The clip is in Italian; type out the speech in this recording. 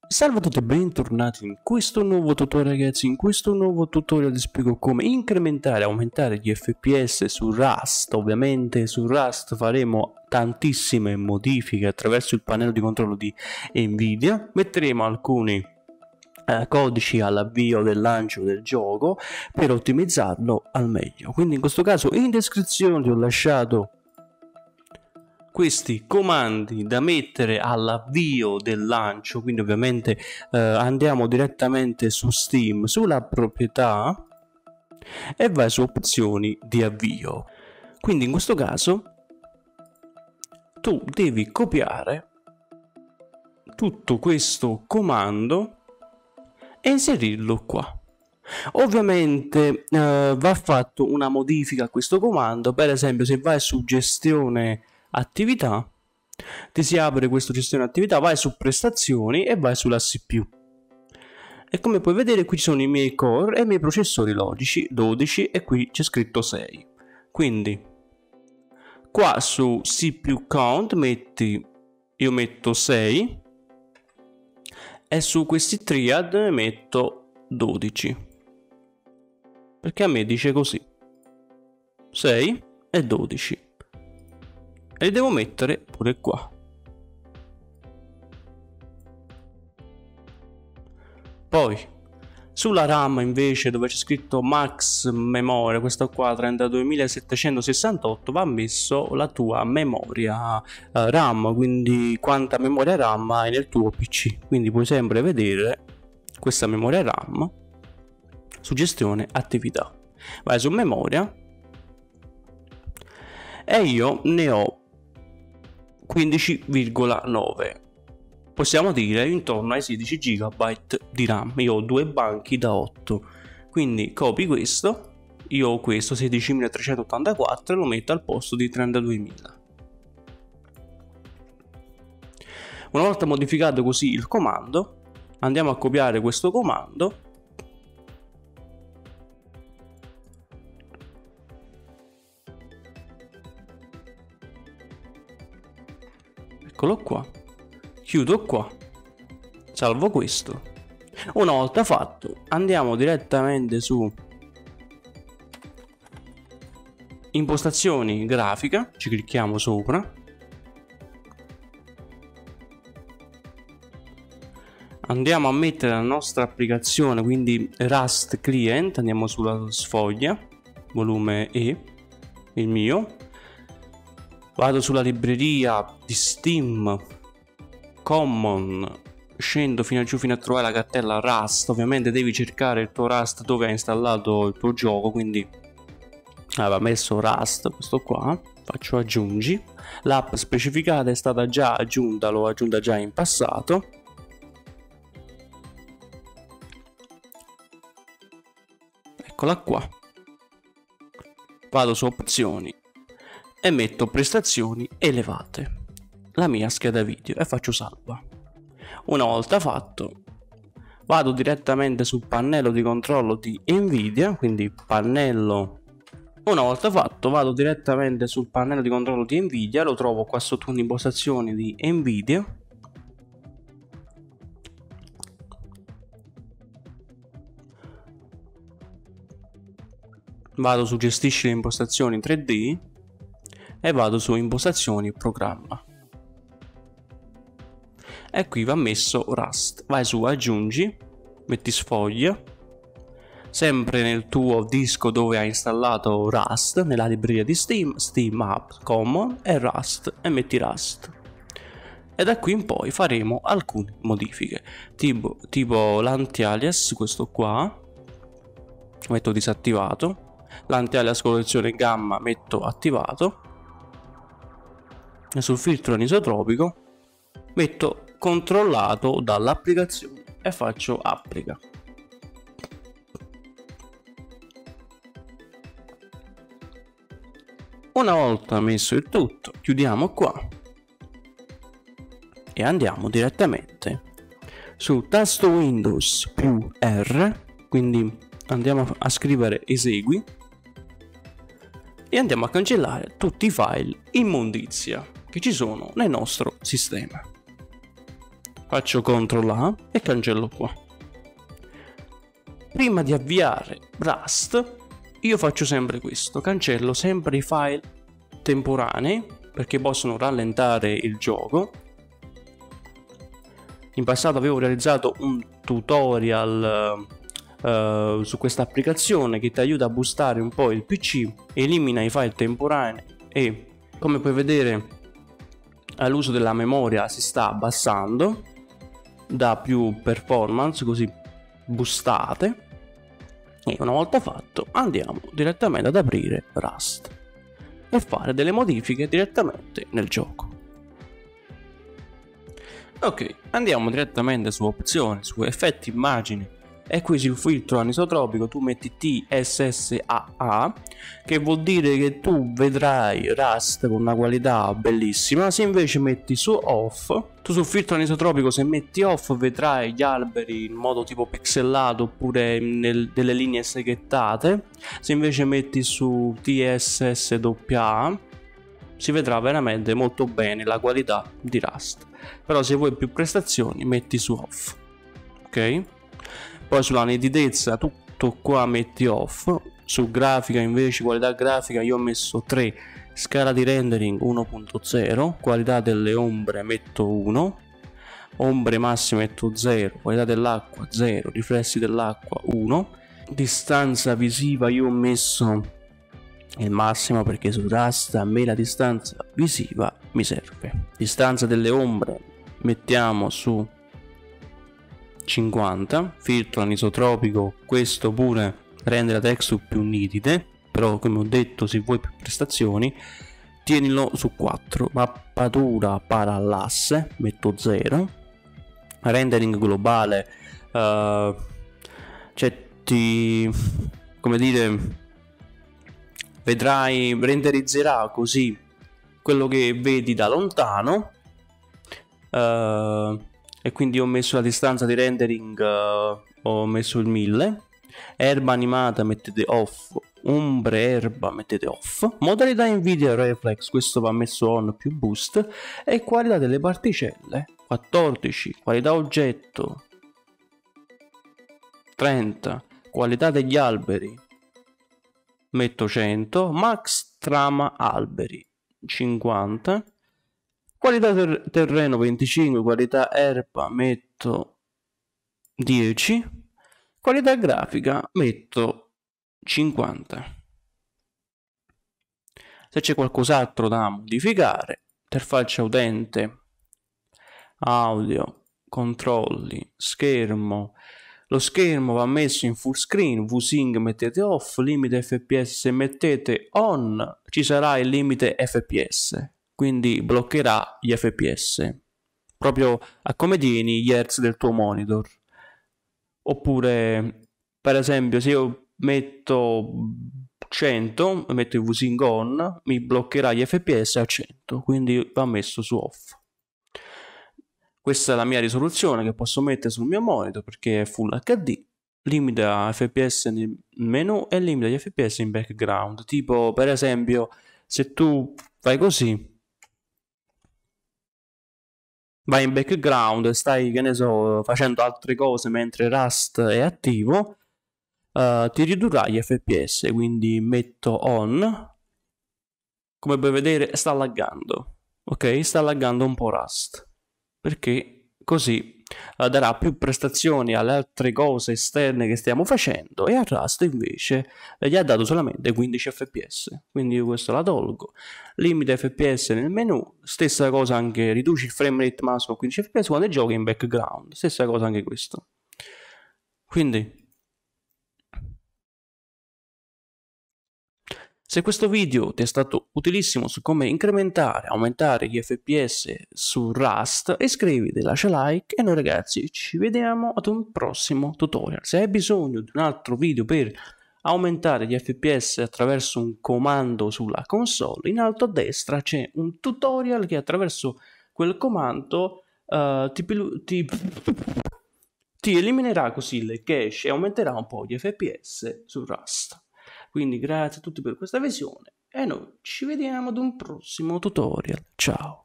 Salve a tutti e bentornati in questo nuovo tutorial, ragazzi. In questo nuovo tutorial vi spiego come incrementare e aumentare gli FPS su Rust. Ovviamente su Rust faremo tantissime modifiche attraverso il pannello di controllo di Nvidia. Metteremo alcuni codici all'avvio del lancio del gioco per ottimizzarlo al meglio. Quindi in questo caso in descrizione ti ho lasciato questi comandi da mettere all'avvio del lancio, quindi ovviamente andiamo direttamente su Steam, sulla proprietà e vai su opzioni di avvio. Quindi in questo caso tu devi copiare tutto questo comando e inserirlo qua. Ovviamente va fatto una modifica a questo comando. Per esempio, se vai su gestione attività, ti si apre questa gestione attività, vai su prestazioni e vai sulla CPU. E come puoi vedere qui ci sono i miei core e i miei processori logici 12 e qui c'è scritto 6. Quindi qua su CPU count io metto 6 e su questi triad metto 12, perché a me dice così 6 e 12. E li devo mettere pure qua. Poi sulla RAM invece, dove c'è scritto max memoria, questa qua 32.768, va messo la tua memoria RAM, quindi quanta memoria RAM hai nel tuo PC. Quindi puoi sempre vedere questa memoria RAM su gestione attività. Vai su memoria e io ne ho 15,9, possiamo dire intorno ai 16 GB di RAM. Io ho due banchi da 8, quindi copi questo, io ho questo 16.384 e lo metto al posto di 32.000. Una volta modificato così il comando, andiamo a copiare questo comando eccolo qua, chiudo qua, salvo questo. Una volta fatto andiamo direttamente su impostazioni grafica, ci clicchiamo sopra, andiamo a mettere la nostra applicazione, quindi Rust Client, andiamo sulla sfoglia, volume E, il mio. Vado sulla libreria di Steam, Common, scendo fino a giù fino a trovare la cartella Rust. Ovviamente devi cercare il tuo Rust dove hai installato il tuo gioco, quindi aveva messo Rust, questo qua, faccio aggiungi. L'app specificata è stata già aggiunta, l'ho aggiunta già in passato. Eccola qua. Vado su opzioni e metto prestazioni elevate, la mia scheda video, e faccio salva. Una volta fatto vado direttamente sul pannello di controllo di Nvidia, quindi pannello. Una volta fatto vado direttamente sul pannello di controllo di Nvidia, lo trovo qua sotto impostazioni di Nvidia. Vado su gestisci le impostazioni 3D e vado su impostazioni programma e qui va messo Rust. Vai su aggiungi, metti sfoglia, sempre nel tuo disco dove hai installato Rust, nella libreria di Steam, Steam App Common e Rust, e metti Rust. E da qui in poi faremo alcune modifiche, tipo l'anti-alias, questo qua metto disattivato, l'anti-alias collezione gamma metto attivato, e sul filtro anisotropico metto controllato dall'applicazione e faccio applica. Una volta messo il tutto, chiudiamo qua e andiamo direttamente su tasto Windows più R, quindi andiamo a scrivere esegui e andiamo a cancellare tutti i file immondizia che ci sono nel nostro sistema. faccio CTRL A e cancello qua. Prima di avviare Rust io faccio sempre questo, cancello sempre i file temporanei perché possono rallentare il gioco. In passato avevo realizzato un tutorial su questa applicazione che ti aiuta a boostare un po' il PC, elimina i file temporanei e, come puoi vedere, l'uso della memoria si sta abbassando, dà più performance così boostate. E una volta fatto andiamo direttamente ad aprire Rust e fare delle modifiche direttamente nel gioco. Ok, andiamo direttamente su opzioni, su effetti immagini e qui sul filtro anisotropico tu metti TSSAA, che vuol dire che tu vedrai Rust con una qualità bellissima. Se invece metti su off, tu sul filtro anisotropico se metti off vedrai gli alberi in modo tipo pixelato oppure delle linee seghettate. Se invece metti su TSSAA si vedrà veramente molto bene la qualità di Rust. Però se vuoi più prestazioni metti su off, ok? Poi sulla nitidezza tutto qua metti off. Su grafica invece, qualità grafica, io ho messo 3, scala di rendering 1.0, qualità delle ombre metto 1, ombre massime metto 0, qualità dell'acqua 0, riflessi dell'acqua 1, distanza visiva io ho messo il massimo perché su Rust a me la distanza visiva mi serve. Distanza delle ombre mettiamo su 50, filtro anisotropico, questo pure rende la texture più nitide, però come ho detto se vuoi più prestazioni tienilo su 4, mappatura parallasse metto 0, rendering globale come dire, vedrai, renderizzerà così quello che vedi da lontano, e quindi ho messo la distanza di rendering, ho messo il 1000, erba animata mettete off, ombre erba mettete off, modalità Nvidia Reflex questo va messo on più boost, e qualità delle particelle 14, qualità oggetto 30, qualità degli alberi metto 100, max trama alberi 50, qualità terreno 25, qualità erba metto 10, qualità grafica metto 50. Se c'è qualcos'altro da modificare, interfaccia utente, audio, controlli, schermo. Lo schermo va messo in full screen, VSync mettete off, limite FPS se mettete on ci sarà il limite FPS, quindi bloccherà gli FPS, proprio a come tieni gli hertz del tuo monitor. Oppure, per esempio, se io metto 100, metto il VSync on, mi bloccherà gli FPS a 100, quindi va messo su off. Questa è la mia risoluzione che posso mettere sul mio monitor perché è Full HD, limita FPS nel menu e limita gli FPS in background. Tipo, per esempio, se tu fai così, vai in background e stai, che ne so, facendo altre cose mentre Rust è attivo, ti ridurrà gli FPS, quindi metto on. Come puoi vedere sta laggando, ok? Sta laggando un po' Rust, perché così darà più prestazioni alle altre cose esterne che stiamo facendo, e a Rust invece gli ha dato solamente 15 fps, quindi io questo la tolgo. Limite fps nel menu, stessa cosa anche, riduci il frame rate massimo a 15 fps quando giochi in background, stessa cosa anche questo. Quindi se questo video ti è stato utilissimo su come incrementare, aumentare gli FPS su Rust, iscriviti, lascia like e noi ragazzi ci vediamo ad un prossimo tutorial. Se hai bisogno di un altro video per aumentare gli FPS attraverso un comando sulla console, in alto a destra c'è un tutorial che attraverso quel comando ti eliminerà così le cache e aumenterà un po' gli FPS su Rust. Quindi grazie a tutti per questa visione e noi ci vediamo ad un prossimo tutorial. Ciao!